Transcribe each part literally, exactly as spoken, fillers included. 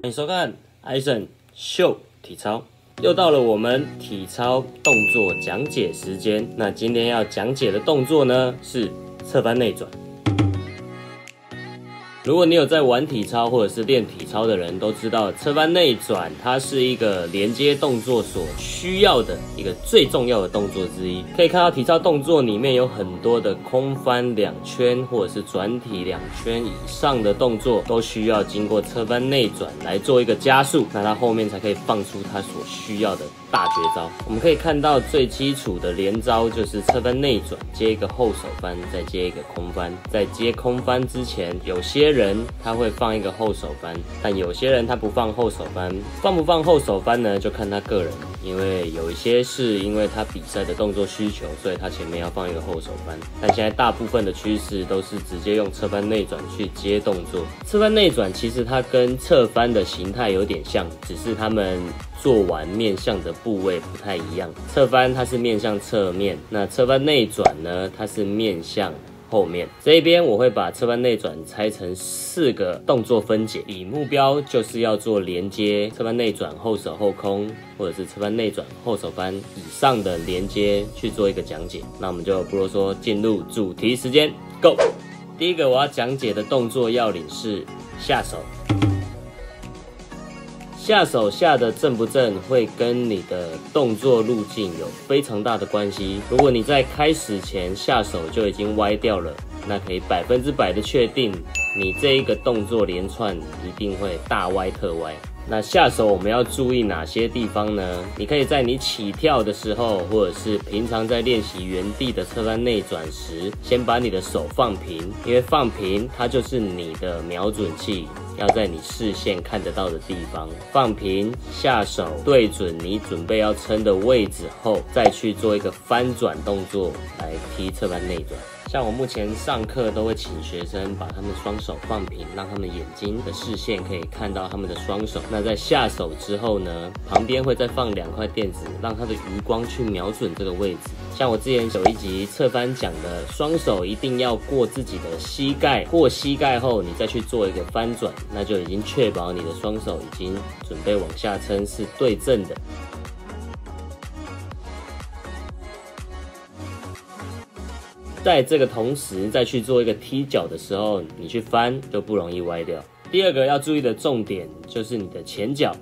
欢迎收看艾森秀体操，又到了我们体操动作讲解时间。那今天要讲解的动作呢是侧翻内转。如果你有在玩体操或者是练体操的人都知道，侧翻内转它是一个连接动作所需要的一个最重要的动作之一。可以看到体操动作里面有很多的空翻两圈或者是转体两圈以上的动作，都需要经过侧翻内转来做一个加速，那它后面才可以放出它所需要的大绝招。我们可以看到最基础的连招就是侧翻内转，接一个后手翻，再接一个空翻。在接空翻之前，有些人他会放一个后手翻，但有些人他不放后手翻。放不放后手翻呢，就看他个人。因为有一些是因为他比赛的动作需求，所以他前面要放一个后手翻。但现在大部分的趋势都是直接用侧翻内转去接动作。侧翻内转其实它跟侧翻的形态有点像，只是他们做完面向的部位不太一样。侧翻它是面向侧面，那侧翻内转呢，它是面向后面。这一边我会把侧翻内转拆成四个动作分解，以目标就是要做连接侧翻内转后手后空，或者是侧翻内转后手翻以上的连接去做一个讲解。那我们就不啰嗦，进入主题时间 ，Go！ 第一个我要讲解的动作要领是下手。下手下的正不正会跟你的动作路径有非常大的关系。如果你在开始前下手就已经歪掉了，那可以百分之百的确定你这一个动作连串一定会大歪特歪。那下手我们要注意哪些地方呢？你可以在你起跳的时候，或者是平常在练习原地的侧翻内转时，先把你的手放平，因为放平它就是你的瞄准器，要在你视线看得到的地方放平，下手对准你准备要撑的位置后，再去做一个翻转动作来踢侧翻内转。像我目前上课都会请学生把他们双手放平，让他们眼睛的视线可以看到他们的双手。那在下手之后呢，旁边会再放两块垫子，让他的余光去瞄准这个位置。像我之前有一集侧翻讲的，双手一定要过自己的膝盖，过膝盖后你再去做一个翻转，那就已经确保你的双手已经准备往下撑是对正的。在这个同时再去做一个踢脚的时候，你去翻就不容易歪掉。第二个要注意的重点就是你的前脚。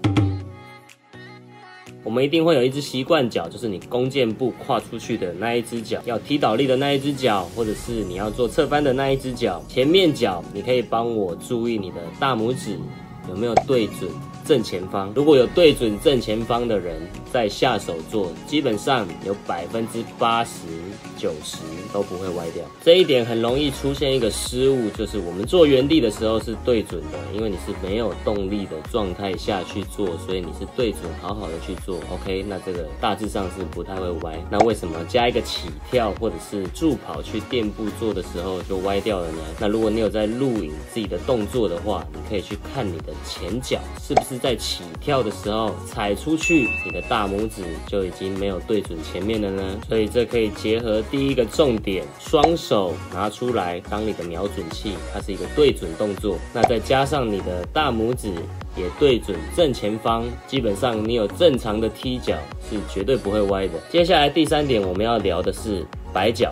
我们一定会有一只习惯脚，就是你弓箭步跨出去的那一只脚，要踢倒立的那一只脚，或者是你要做侧翻的那一只脚。前面脚你可以帮我注意你的大拇指有没有对准正前方。如果有对准正前方的人在下手做，基本上有百分之八十、九十都不会歪掉。这一点很容易出现一个失误，就是我们做原地的时候是对准的，因为你是没有动力的状态下去做，所以你是对准好好的去做。OK， 那这个大致上是不太会歪。那为什么加一个起跳或者是助跑去垫步做的时候就歪掉了呢？那如果你有在录影自己的动作的话，你可以去看你的前脚是不是在起跳的时候踩出去，你的大拇指就已经没有对准前面了呢？所以这可以结合第一个重点，双手拿出来当你的瞄准器，它是一个对准动作。那再加上你的大拇指也对准正前方，基本上你有正常的踢脚是绝对不会歪的。接下来第三点我们要聊的是摆脚。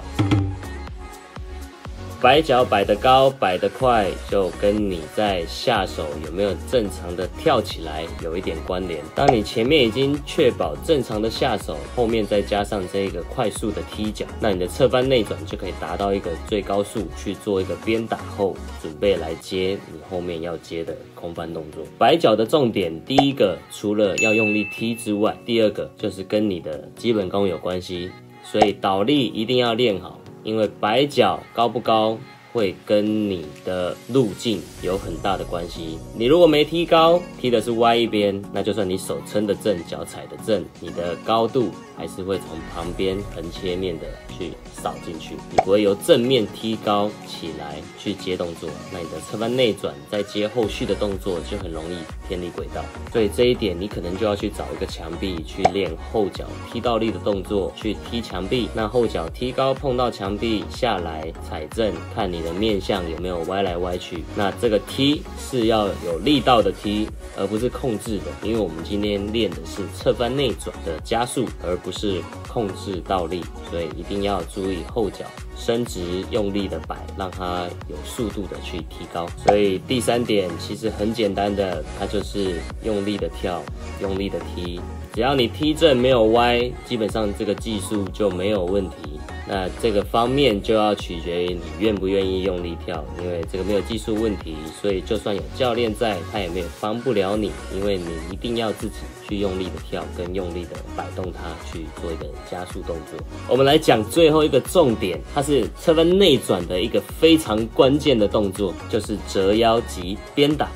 摆脚摆得高摆得快，就跟你在下手有没有正常的跳起来有一点关联。当你前面已经确保正常的下手，后面再加上这个快速的踢脚，那你的侧翻内转就可以达到一个最高速，去做一个边打后准备来接你后面要接的空翻动作。摆脚的重点，第一个除了要用力踢之外，第二个就是跟你的基本功有关系，所以倒立一定要练好。因为摆脚高不高会跟你的路径有很大的关系。你如果没踢高，踢的是歪一边，那就算你手撑得正，脚踩得正，你的高度还是会从旁边横切面的去扫进去，你不会由正面踢高起来去接动作，那你的侧翻内转再接后续的动作就很容易偏离轨道。所以这一点你可能就要去找一个墙壁去练后脚踢倒立的动作，去踢墙壁，那后脚踢高碰到墙壁下来踩正，看你的的面向有没有歪来歪去。那这个踢是要有力道的踢，而不是控制的，因为我们今天练的是侧翻内转的加速，而不是控制倒立，所以一定要注意后脚伸直，用力的摆，让它有速度的去提高。所以第三点其实很简单的，它就是用力的跳，用力的踢。只要你踢正没有歪，基本上这个技术就没有问题。那这个方面就要取决于你愿不愿意用力跳，因为这个没有技术问题，所以就算有教练在，他也没有帮不了你，因为你一定要自己去用力的跳，跟用力的摆动它去做一个加速动作。我们来讲最后一个重点，它是侧翻内转的一个非常关键的动作，就是折腰及鞭打。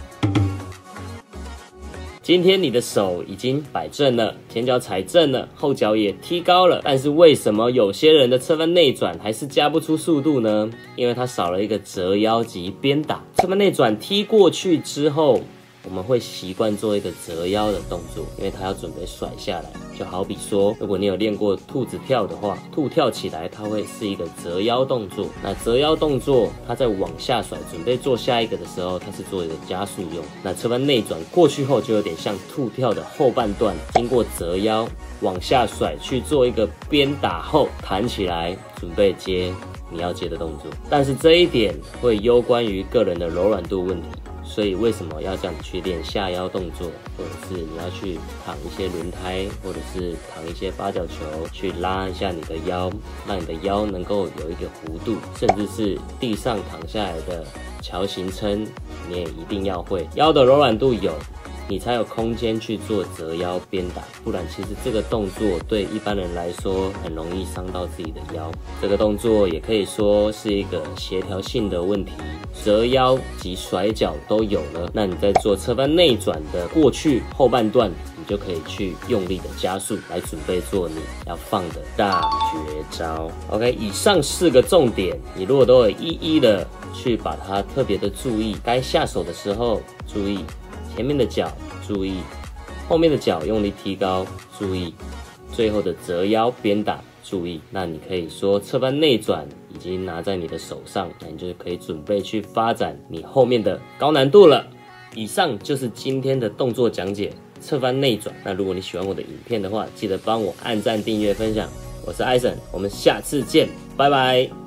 今天你的手已经摆正了，前脚踩正了，后脚也踢高了，但是为什么有些人的侧翻内转还是加不出速度呢？因为它少了一个折腰及鞭打。侧翻内转踢过去之后，我们会习惯做一个折腰的动作，因为它要准备甩下来。就好比说，如果你有练过兔子跳的话，兔跳起来它会是一个折腰动作。那折腰动作，它在往下甩，准备做下一个的时候，它是做一个加速用。那侧翻内转过去后，就有点像兔跳的后半段，经过折腰往下甩去做一个鞭打后弹起来，准备接你要接的动作。但是这一点会攸关于个人的柔软度问题。所以为什么要这样去练下腰动作，或者是你要去躺一些轮胎，或者是躺一些八角球，去拉一下你的腰，让你的腰能够有一个弧度，甚至是地上躺下来的桥形撑，你也一定要会。腰的柔软度有，你才有空间去做折腰鞭打，不然其实这个动作对一般人来说很容易伤到自己的腰。这个动作也可以说是一个协调性的问题，折腰及甩脚都有了，那你在做侧翻内转的过去后半段，你就可以去用力的加速来准备做你要放的大绝招。 OK， 以上四个重点你如果都有一一的去把它特别的注意，该下手的时候注意前面的脚，注意后面的脚用力提高，注意最后的折腰鞭打，注意。那你可以说侧翻内转已经拿在你的手上，那你就可以准备去发展你后面的高难度了。以上就是今天的动作讲解，侧翻内转。那如果你喜欢我的影片的话，记得帮我按赞、订阅、分享。我是艾森，我们下次见，拜拜。